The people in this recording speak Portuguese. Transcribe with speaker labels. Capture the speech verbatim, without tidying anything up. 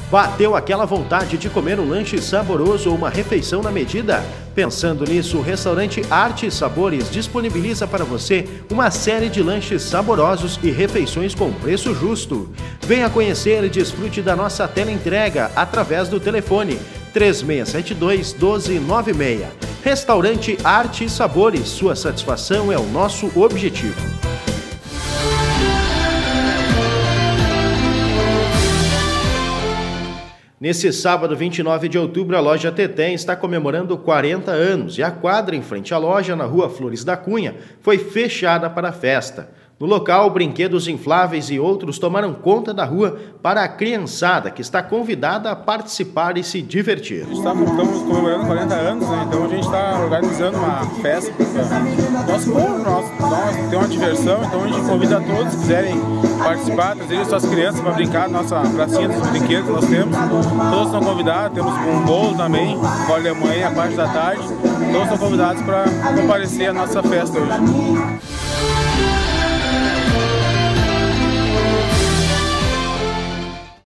Speaker 1: Bateu aquela vontade de comer um lanche saboroso ou uma refeição na medida? Pensando nisso, o restaurante Arte e Sabores disponibiliza para você uma série de lanches saborosos e refeições com preço justo. Venha conhecer e desfrute da nossa teleentrega através do telefone três seis sete dois, um dois nove seis. Restaurante Arte e Sabores, sua satisfação é o nosso objetivo. Nesse sábado, vinte e nove de outubro, a loja Tetem está comemorando quarenta anos e a quadra em frente à loja, na rua Flores da Cunha, foi fechada para a festa. No local, brinquedos infláveis e outros tomaram conta da rua para a criançada, que está convidada a participar e se divertir.
Speaker 2: Estamos comemorando quarenta anos, né? Então a gente está organizando uma festa para nosso povo, nós, nós ter uma diversão, então a gente convida a todos que quiserem participar, trazer suas crianças para brincar na nossa pracinha dos brinquedos que nós temos. Todos estão convidados, temos um bolo também, cole da manhã, a parte da tarde. Todos são convidados para comparecer à nossa festa hoje.